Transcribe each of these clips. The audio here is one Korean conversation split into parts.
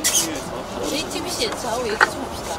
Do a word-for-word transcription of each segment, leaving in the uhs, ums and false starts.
제이티비씨 저하고 얘기 좀 합시다.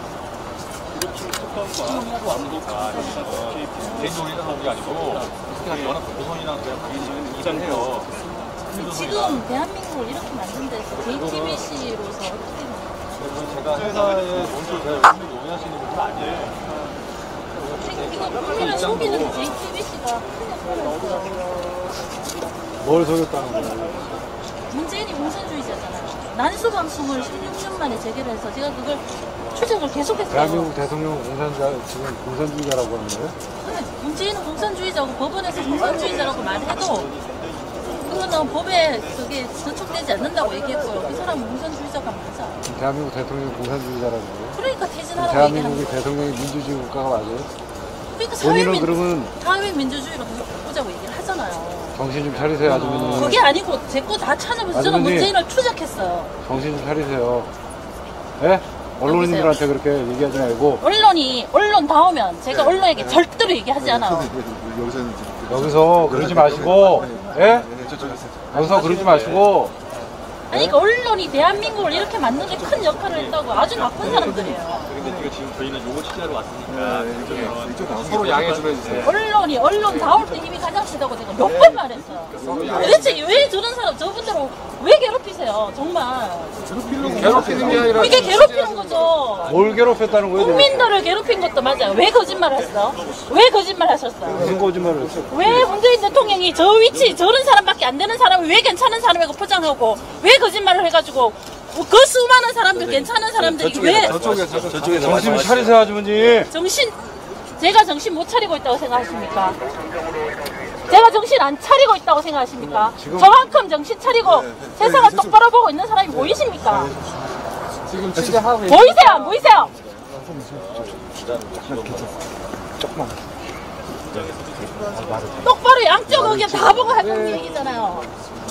개인적으로 생각하는 게 아니고 워낙 조선이랑 그냥 이전해요. 지금 대한민국을 이렇게 만든 데서 제이티비씨로서 어떻게 제가 회사의 논술 제가 열심히 논의하시는 분은 아니에요. 이거 국민을 속이는 제이티비씨가 큰 역할을 했어요. 뭘 속였다는 거야? 문재인이 공산주의자잖아요. 난수방송을 십육 년 만에 재개를 해서 제가 그걸 추적을 계속했어요. 대한민국 대통령 공산주의자, 지금 공산주의자라고 하는 거예요? 근데 문재인은 공산주의자고 법원에서 공산주의자라고 말해도 그거는 법에 그게 저촉되지 않는다고 얘기했고요. 그 사람은 공산주의자가 맞아. 대한민국 대통령이 공산주의자라는 거예요? 그러니까 퇴진하라고 대한민국이 얘기하는 대통령이 민주주의 국가가 맞아요? 그러니까 본인은 사회민, 그러면 사회민주주의로 계속 바꾸자고 얘기를 하잖아요. 정신 좀 차리세요, 아주머니. 그게 아니고 제 거 다 찾아보면서 저는 아주머니. 문재인을 추적했어요. 정신 좀 차리세요. 예? 언론인들한테 그렇게 얘기하지 말고. 언론이 언론 나오면 제가 언론에게 절대로 얘기하지 않아요. 여기서 그러지 마시고, 예? 여기서 그러지 마시고. 아니 그러니까 언론이 대한민국을 이렇게 만드는 데 큰 역할을 했다고 아주 나쁜 사람들이에요. 그런데 지금 저희는 요거 취재하러 왔으니까 이쪽은 서로 양해 좀 해주세요. 언론이 언론 나올 때 힘이 가장 세다고 제가 몇 번 말했어요. 도대체 왜 저런 사람 저분들을 왜 괴롭히세요? 정말 괴롭히는 게 아니라 이게 괴롭히는 거죠. 뭘 괴롭혔다는 거예요? 국민들을 괴롭힌 것도 맞아요. 왜 거짓말을 했어? 왜 거짓말 하셨어요? 무슨 거짓말을 했어? 왜 문재인 대통령이 저 위치 저런 사람밖에 안 되는 사람을 왜 괜찮은 사람이라고 포장하고 왜 거짓말을 해가지고 그 수많은 사람들 괜찮은 사람들이 왜 저쪽에 저쪽에 정신 차리세요, 아주머니. 정신 제가 정신 못 차리고 있다고 생각하십니까? 제가 정신 안 차리고 있다고 생각하십니까? 지금- 저만큼 정신 차리고 세상을 똑바로 보고 있는 사람이 보이십니까? 지금 취재하고 보이세요? 안 보이세요? 조금만. 똑바로 양쪽 의견 다 보고 하는 얘기잖아요.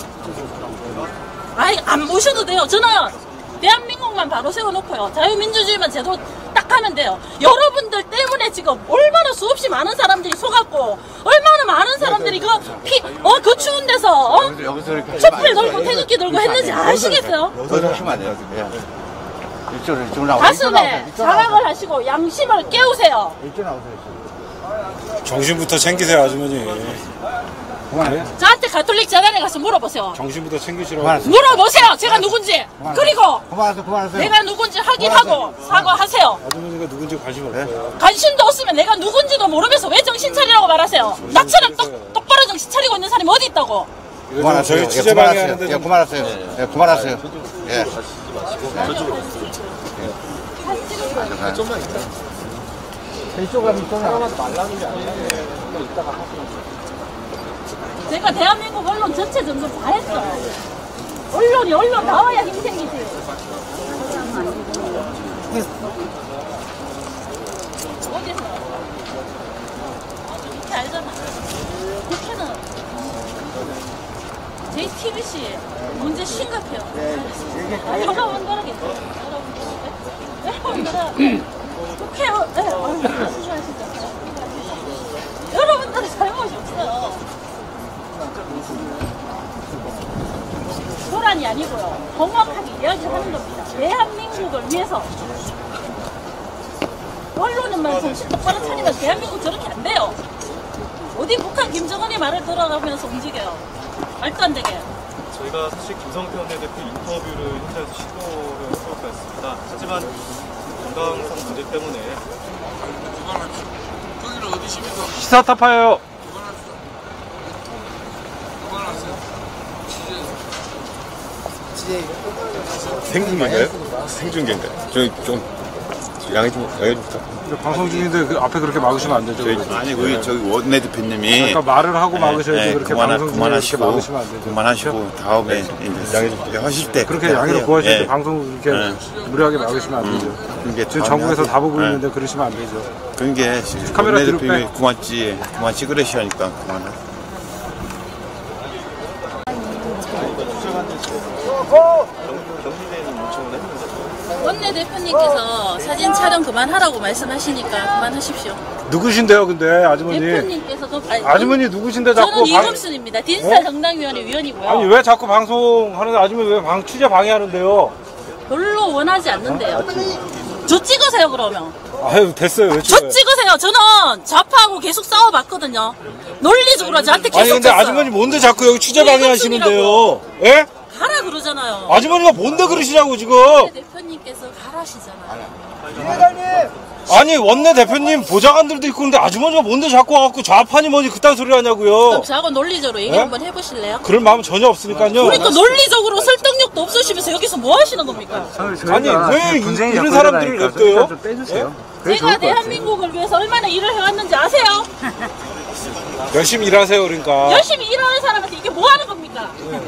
아니 안 보셔도 돼요. 저는 대한민국만 바로 세워놓고요. 자유민주주의만 제대로 딱 하면 돼요. 여러분들 때문에 지금 얼마나 수없이 많은 사람들이 속았고 얼마나 많은 사람들이 그 피, 어, 그 추운 데서 어? 촛불 들고 태극기 들고 했는지 아시겠어요? 더 하시면 안 돼요. 예. 이쪽으로, 이쪽으로 나오세요. 가슴에 자각을 하시고 양심을 깨우세요. 이쪽으로 나오세요. 정신부터 챙기세요, 아주머니. 그만해요. 저한테 가톨릭 재단에 가서 물어보세요. 정신부터 챙기시라고. 그만하세요. 물어보세요. 제가 누군지. 그리고 그만하세요. 그만하세요. 내가 누군지 확인하고 사과하세요. 아주머니가 누군지 관심 없어요. 관심도 없으면 내가 누군지도 모르면서 왜 정신 차리라고 말하세요? 나처럼 똑, 똑바로 정신 차리고 있는 사람이 어디 있다고? 그만하세요. 저희 예, 취재방해 그만하세요. 하는데 예, 좀 그만하세요. 예, 그만하세요. 예. 이쪽 가면 이쪽 나가면 말라는 게 아니에요. 이따가 제가 대한민국 언론 전체 점검 다 했어요. 언론이 언론 나와야 힘 생기지. 어디서? 국회 알잖아. 국회는 제이티비씨 문제 심각해요. 여러분들에게 여러분들은 국회의원 네, 얼마나 수고하시죠. 여러분들은 잘못이 없어요. 소란이 아니고요. 정확하게 이야기를 하는 겁니다. 대한민국을 위해서. 언론은만 정신 똑바로 차리면 대한민국 저렇게 안 돼요. 어디 북한 김정은이 말을 들어가면서 움직여요. 말도 안 되게. 저희가 사실 김성태 원내대표 인터뷰를 현장에서 시도를 해볼 것 같습니다. 하지만 건강상 문제 때문에 시사 타파예요. 생중계인가요? 생중계인가요? 저희 좀 양해 좀 양해 좀 부탁드립니다. 방송 중인데 그 앞에 그렇게 막으시면 안 되죠. 저희 아니, 우리 저기 원내 대표님이 그러니까 말을 하고 막으셔야지 예, 그렇게 그만하, 방송 중에 이렇게 그만하시고 막으시면 안 되죠. 그만하시고 다음에 이제 양해 좀 하실 때 그렇게 양해를 구하실 때 예. 방송 이렇게 예. 무례하게 막으시면 안 되죠. 그게 지금 전국에서 다 보고 있는데 그러시면 안 되죠. 그런 게 카메라 원내 뒤로 대표님이 빼. 그만 찍 그만 찍으시니까 그만하. 원내대표님께서 사진 촬영 그만하라고 말씀하시니까 그만하십시오. 누구신데요, 근데 아주머니? 대표님께서 그, 아니, 아주머니 누구신데 자꾸 저는 방... 이금순입니다. 딘스타 어? 정당위원회 위원이고요. 아니 왜 자꾸 방송하는데 아주머니 왜 방 취재 방해하는데요? 별로 원하지 않는데요. 저 찍으세요 그러면. 아유 됐어요. 왜 저 찍어요? 찍으세요. 저는 좌파하고 계속 싸워봤거든요. 논리적으로 저한테 계속 아니 근데 쳤어요. 아주머니 뭔데 자꾸 여기 취재 방해하시는데요? 예? 가라 그러잖아요. 아주머니가 뭔데 그러시냐고 지금? 대표님께서 가라시잖아요. 아니 원내 대표님 보좌관들도 있고 근데 아주머니가 뭔데 자꾸 와갖고 좌파니 뭐니 그딴 소리 하냐고요? 그럼 저하고 논리적으로 얘기 네? 한번 해보실래요? 그럴 마음 전혀 없으니까요. 그러니까 논리적으로 설득력도 없으시면서 여기서 뭐 하시는 겁니까? 아니 왜 이- 이런 사람들을 냅둬요? 좀 빼주세요. 제가 대한민국을 위해서 얼마나 일을 해왔는지 아세요? 열심히 일하세요 그러니까. 열심히 일하는 사람한테 이게 뭐 하는 겁니까?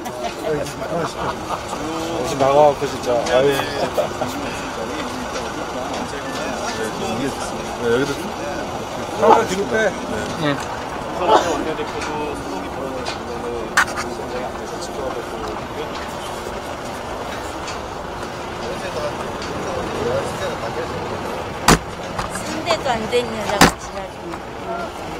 정신 나가갖고 진짜. 아유. 네, 여기도 하나 뒤로 빼. 이성철 원내대표도 소송이 벌어지는 부분을 굉장히 안에서 지켜야 될 거고요. 상대도 안 된 여자가 지랄이네.